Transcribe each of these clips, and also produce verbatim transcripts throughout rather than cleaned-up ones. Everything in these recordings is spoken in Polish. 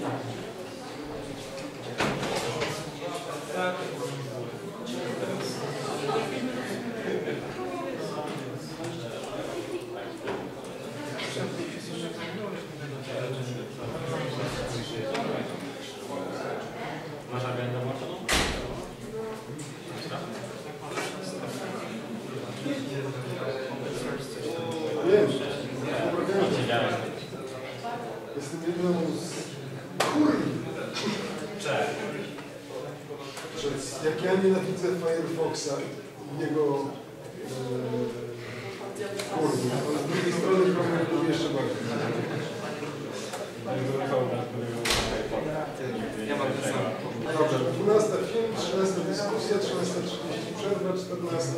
Masz agendę włączoną? Wiem, jestem jedną z kurwi. Cześć. Jak ja nienawidzę Firefoxa i jego e, kurwi, ale z drugiej strony problem lubię jeszcze bardziej. Ja mam ten sam. Dobrze, dwunasta film, trzynasta dyskusja, trzynasta trzydzieści przerwa, czternasta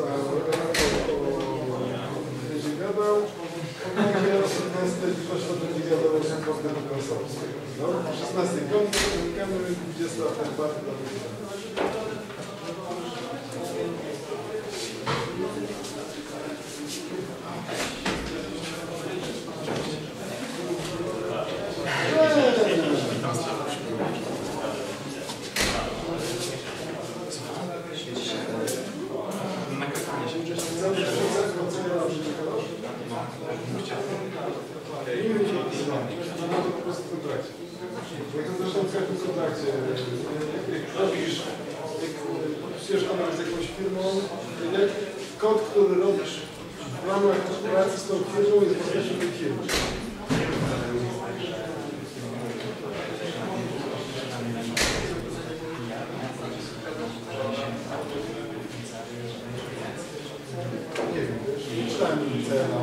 będzie gadał, szesnasta Krzysztof będzie gadał o supportem konsorcjum. No, szesnasta koniec, zamykamy, dwudziesta afterparty dla robisz, jak podpisujesz analiz z jakąś firmą, jak kod, który robisz w ramach pracy z tą firmą jest bezpieczny tej firmy. Nie wiem, nie czytałem cena.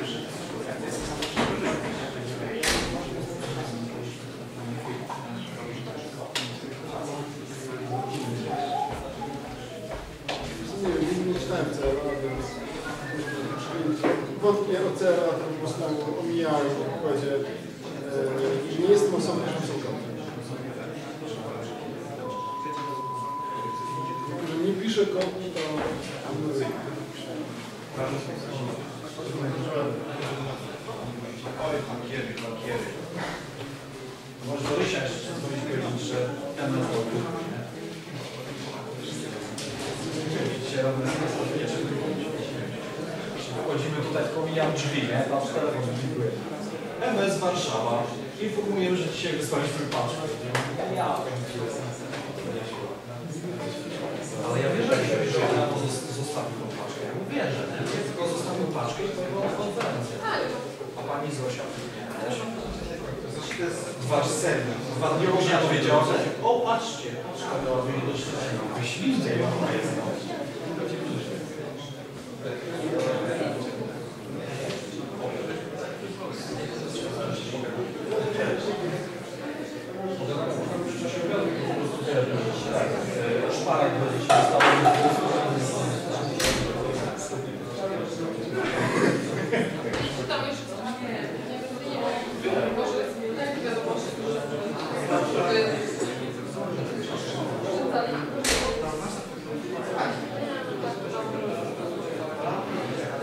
Wątpię o C R A, to po prostu omijałem w przykładzie, że nie jestem osobą rzucą. Że nie piszę kodu, to Oj, bankiery, bankiery. Może do Rysia jeszcze coś powiedzieć, że ten na boku. Dzisiaj robimy wchodzimy tutaj, pomijam drzwi, nie? Tam z telefonu dziękuję. M S Warszawa. Informujemy, że dzisiaj wysłaliśmy paczkę. Ja. Ale ja wierzę, że ona zostawił tą paczkę. Ja wierzę, nie? Tylko zostawił paczkę i pojechał na konferencję. A pani Zosia? Dwa serii. Dwa dni później powiedziała, że o, patrzcie, paczka do wyślijcie ją. Szparek będzie się stało. Tam jeszcze nie, nie, nie, może tak wiadomo, że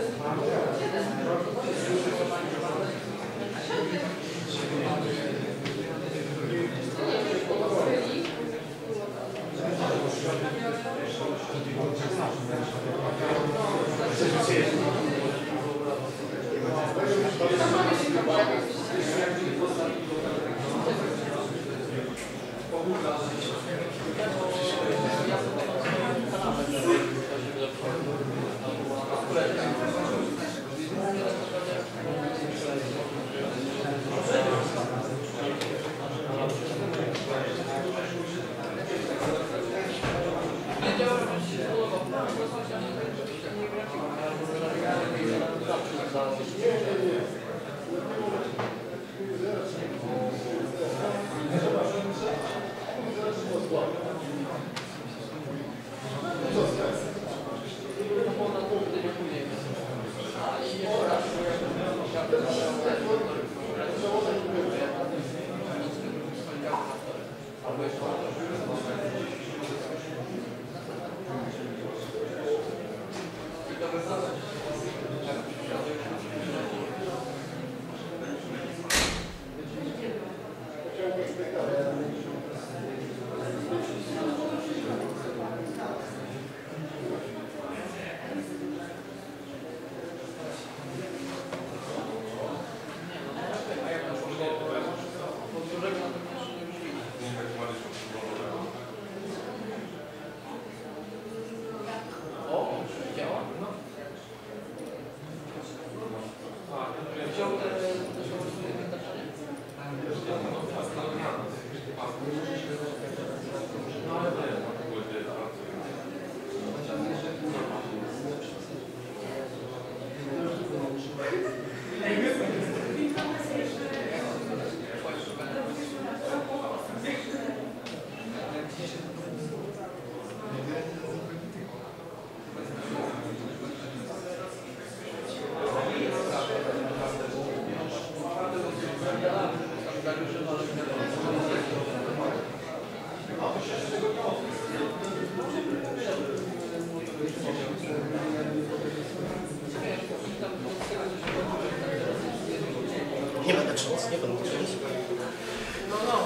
Nie będę trząsł, nie będę trząsł. No, no.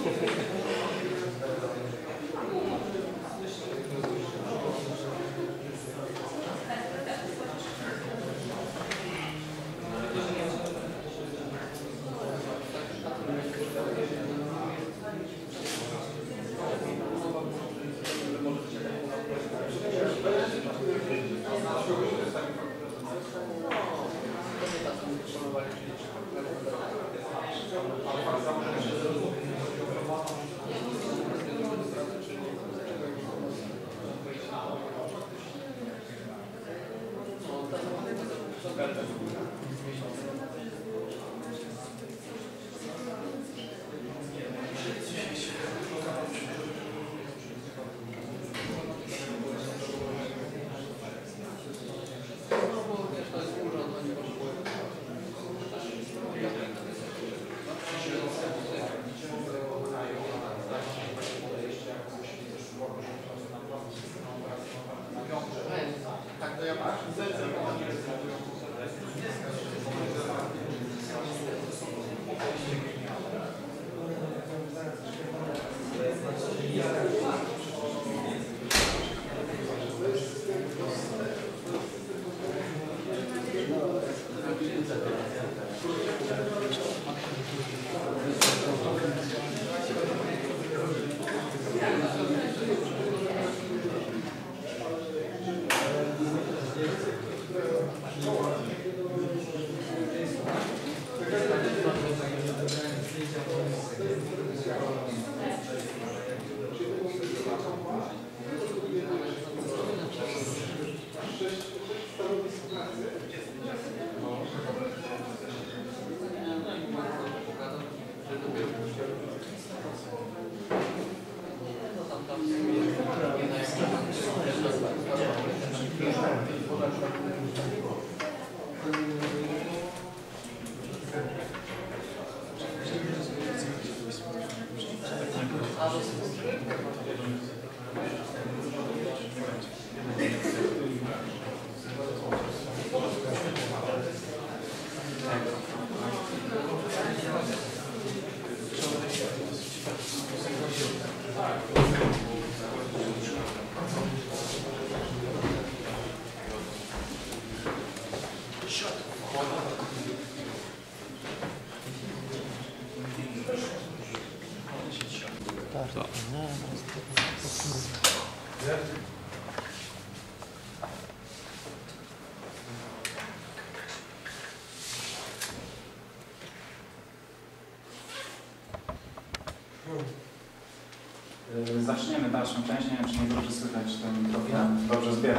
Zaczniemy dalszą część. Nie wiem, czy mnie dobrze słychać, czy ten mikrofon dobrze zbiera.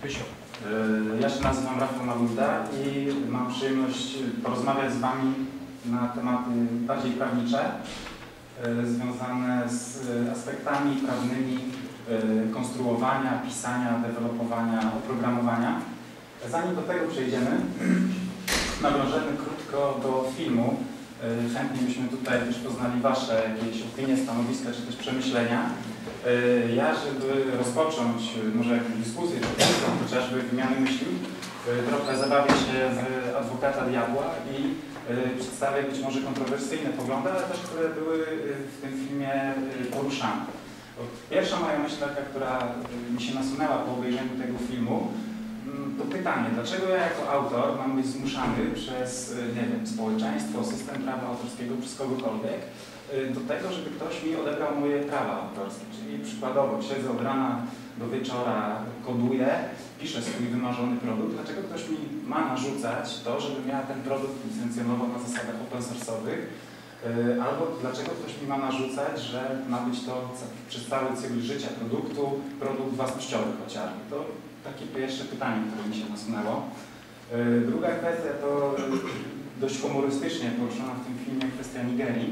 Ja się nazywam Rafał Malunda i mam przyjemność porozmawiać z Wami na tematy bardziej prawnicze, związane z aspektami prawnymi konstruowania, pisania, dewelopowania, oprogramowania. Zanim do tego przejdziemy, nawiążemy krótko do filmu. Chętnie byśmy tutaj też poznali Wasze jakieś opinie, stanowiska czy też przemyślenia. Ja, żeby rozpocząć może jakąś dyskusję, czy chociażby wymianę myśli, trochę zabawię się w adwokata diabła i przedstawię być może kontrowersyjne poglądy, ale też które były w tym filmie poruszane. Pierwsza moja myśl taka, która mi się nasunęła po obejrzeniu tego filmu, to pytanie, dlaczego ja jako autor mam być zmuszany przez, nie wiem, społeczeństwo, system prawa autorskiego, przez kogokolwiek, do tego, żeby ktoś mi odebrał moje prawa autorskie. Czyli przykładowo siedzę od rana do wieczora, koduję, piszę swój wymarzony produkt. Dlaczego ktoś mi ma narzucać to, żebym ja ten produkt licencjonował na zasadach open source'owych? Albo dlaczego ktoś mi ma narzucać, że ma być to przez cały cykl życia produktu, produkt własnościowy chociażby. To takie pierwsze pytanie, które mi się nasunęło. Druga kwestia to dość humorystycznie poruszona w tym filmie kwestia Nigerii.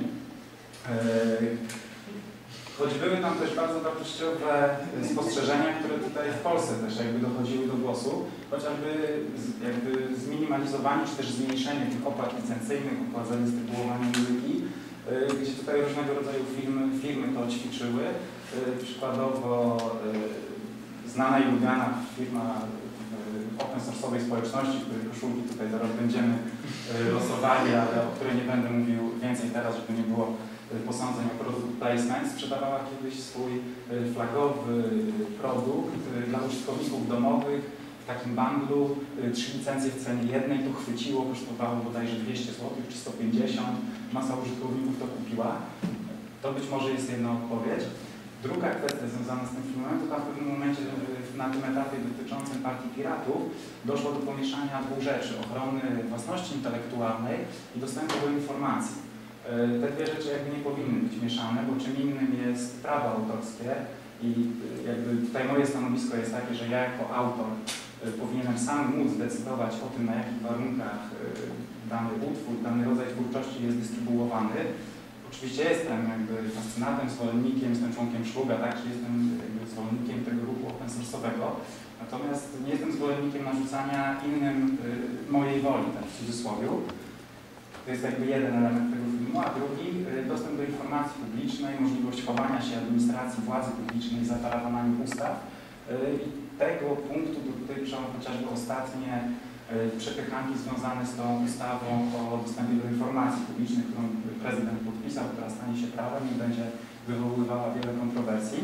Choć były tam też bardzo wartościowe spostrzeżenia, które tutaj w Polsce też jakby dochodziły do głosu, chociażby jakby zminimalizowanie czy też zmniejszenie tych opłat licencyjnych, opłat za dystrybuowanie muzyki, gdzie tutaj różnego rodzaju firmy, firmy to ćwiczyły. Przykładowo znana i lubiana firma open source'owej społeczności, której koszulki tutaj zaraz będziemy losowali, ale o której nie będę mówił więcej teraz, żeby nie było posądzeń o produkt placement, sprzedawała kiedyś swój flagowy produkt dla użytkowników domowych w takim bundlu, trzy licencje w cenie jednej, to chwyciło, kosztowało bodajże dwieście złotych czy sto pięćdziesiąt, masa użytkowników to kupiła. To być może jest jedna odpowiedź. Druga kwestia związana z tym filmem, to w pewnym momencie na tym etapie dotyczącym Partii Piratów doszło do pomieszania dwóch rzeczy, ochrony własności intelektualnej i dostępu do informacji. Te dwie rzeczy jakby nie powinny być mieszane, bo czym innym jest prawo autorskie i jakby tutaj moje stanowisko jest takie, że ja jako autor powinienem sam móc decydować o tym, na jakich warunkach dany utwór, dany rodzaj twórczości jest dystrybuowany. Oczywiście jestem jakby fascynatem, zwolennikiem, jestem członkiem szluga, tak, jestem jakby zwolennikiem tego ruchu open source'owego, natomiast nie jestem zwolennikiem narzucania innym y, mojej woli, tak w cudzysłowie. To jest jakby jeden element tego filmu, a drugi y, dostęp do informacji publicznej, możliwość chowania się administracji, władzy publicznej za tarawanami ustaw. Y, I tego punktu dotyczą chociażby ostatnie przepychanki związane z tą ustawą o dostępie do informacji publicznej, którą prezydent podpisał, która stanie się prawem i będzie wywoływała wiele kontrowersji.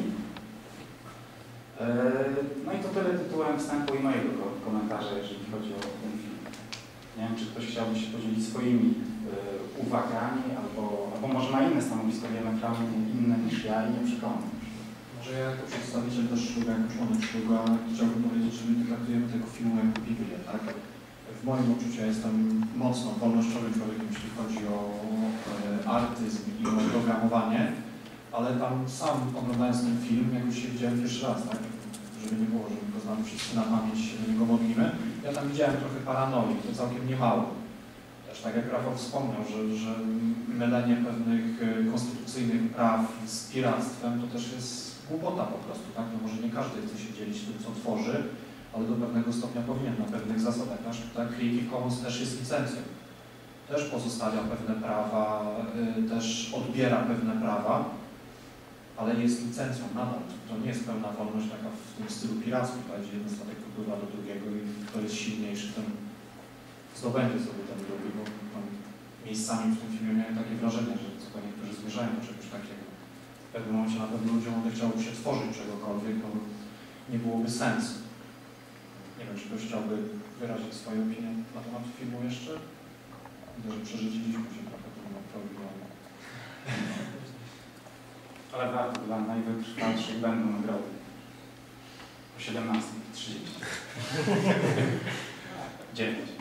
No i to tyle tytułem wstępu i mojego komentarza, jeżeli chodzi o ten film. Nie wiem, czy ktoś chciałby się podzielić swoimi uwagami, albo, albo może ma inne stanowisko diametralnie inne niż ja i nie przekonam. Może ja jako przedstawiciel też szluga, jako członek szluga chciałbym powiedzieć, że my nie traktujemy tego filmu jako Biblię, tak? W moim odczuciu ja jestem mocno wolnościowym człowiekiem, jeśli chodzi o e, artyzm i o programowanie, ale tam sam oglądając ten film, jak już się widziałem pierwszy raz, tak? Żeby nie było, że my go znamy wszyscy na pamięć, się do niego modlimy, ja tam widziałem trochę paranoi, to całkiem niemało. Też tak jak Rafał wspomniał, że, że mylenie pewnych konstytucyjnych praw z piractwem to też jest głupota po prostu, tak? No może nie każdy chce się dzielić tym, co tworzy, ale do pewnego stopnia powinien na pewnych zasadach. Nasz tak, Creative Commons też jest licencją. Też pozostawia pewne prawa, y, też odbiera pewne prawa, ale jest licencją nadal. To nie jest pełna wolność taka w tym stylu pirackim, gdzie jeden statek wpływa do drugiego i kto jest silniejszy, ten zdobędzie sobie ten drugi, bo tam miejscami w tym filmie miałem takie wrażenie, że co niektórzy zmierzają do czegoś takiego. W pewnym momencie na pewno ludziom chciałoby się tworzyć czegokolwiek, bo nie byłoby sensu. Nie wiem, czy ktoś chciałby wyrazić swoją opinię na temat filmu jeszcze? Widzę, że przeżyliśmy się trochę filmowi. Ale warto, dla najwytrwalszych będą nagrody. O siedemnasta trzydzieści. dziewięć.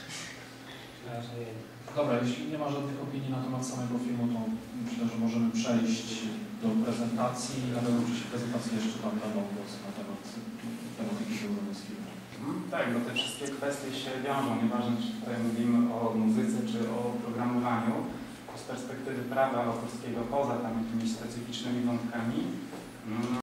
Dobra, jeśli nie ma żadnych opinii na temat samego filmu, to myślę, że możemy przejść do prezentacji. Na pewno przy prezentacji jeszcze tam będą głosy na temat tematyki związanej z filmem. Tak, bo te wszystkie kwestie się wiążą. Nieważne, czy tutaj mówimy o muzyce, czy o programowaniu. Z perspektywy prawa autorskiego, poza tam jakimiś specyficznymi wątkami,